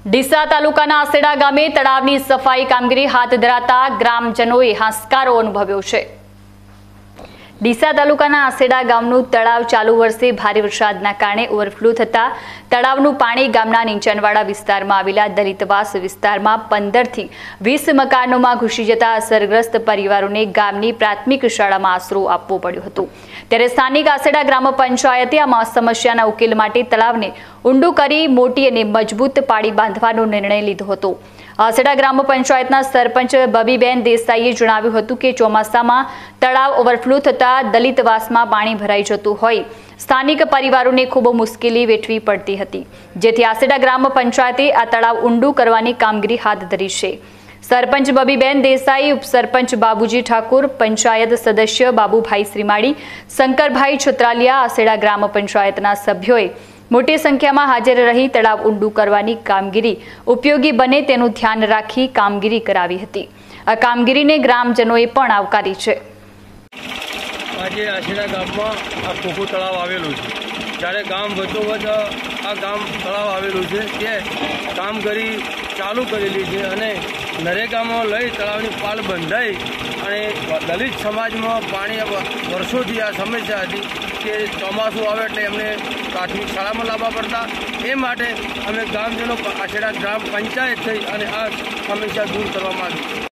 ડીસા તાલુકાના આસેડા ગામે તળાવની સફાઈ કામગીરી હાથ ધરાતા ગ્રામજનોએ હાશકારો અનુભવ્યો છે। ડીસા તાલુકાના આસેડા ગામનું તળાવ ચાલુ વર્ષે ભારે વરસાદના કારણે ઓવરફ્લો થતા તળાવનું પાણી ગામના નીચાણવાળા વિસ્તારમાં આવેલા દલિતવાસ વિસ્તારમાં 15 થી 20 મકાનોમાં ઘૂસી જતા અસરગ્રસ્ત પરિવારોને ગામની પ્રાથમિક શાળામાં આશરો આપવો પડ્યો હતો। ત્યારે સ્થાનિક આસેડા ગ્રામ પંચાયતે આ સમસ્યાના ઉકેલ માટે તળાવને ઊંડું કરી મોટી અને મજબૂત પાળી બાંધવાનો નિર્ણય લીધો હતો। આસેડા ગ્રામ પંચાયતના સરપંચ બબીબેન દેસાઈએ જણાવ્યું હતું કે ચોમાસામાં તળાવ ઓવરફ્લો થતા દલિતવાસમાં પાણી ભરાઈ જતું હોય સ્થાનિક પરિવારોને ખૂબ મુશ્કેલી વેઠવી પડતી હતી, જેથી આસેડા ગ્રામ પંચાયતે આ તળાવ ઊંડું કરવાની કામગીરી હાથ ધરી છે। સરપંચ બબીબેન દેસાઈ, ઉપસરપંચ બાબુજી ઠાકોર, પંચાયત સદસ્ય બાબુભાઈ શ્રીમાળી, શંકરભાઈ છોતરાલિયા, આસેડા ગ્રામ પંચાયતના સભ્યોએ મોટી સંખ્યામાં હાજર રહી તળાવ ઊંડું કરવાની કામગીરી ઉપયોગી બને તેનું ધ્યાન રાખી કામગીરી કરાવી હતી। આ કામગીરીને ગ્રામજનોએ પણ આવકારી છે। આજે આસેડા ગામમાં આ ખોખું તળાવ આવેલું છે, જ્યારે ગામ વચ્ચોવચ આ ગામ તળાવ આવેલું છે તે કામગીરી ચાલુ કરેલી છે અને નરેગામાં લઈ તળાવની પાળ બંધાઈ અને દલિત સમાજમાં પાણી વર્ષોથી આ સમસ્યા હતી કે ચોમાસું આવે એટલે એમને પ્રાથમિક શાળામાં લાવવા પડતા। એ માટે અમે ગામજનો આસેડા ગ્રામ પંચાયત થઈ અને આ સમસ્યા દૂર કરવામાં આવી।